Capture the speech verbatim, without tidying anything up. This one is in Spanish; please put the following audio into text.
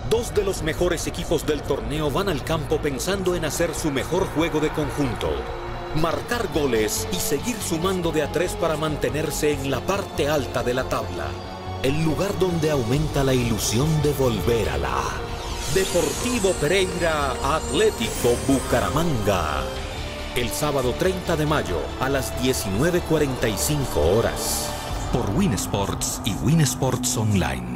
Dos de los mejores equipos del torneo van al campo pensando en hacer su mejor juego de conjunto, marcar goles y seguir sumando de a tres para mantenerse en la parte alta de la tabla. El lugar donde aumenta la ilusión de volver a la A. Deportivo Pereira, Atlético Bucaramanga. El sábado treinta de mayo a las diecinueve cuarenta y cinco horas. Por Win Sports y Win Sports Online.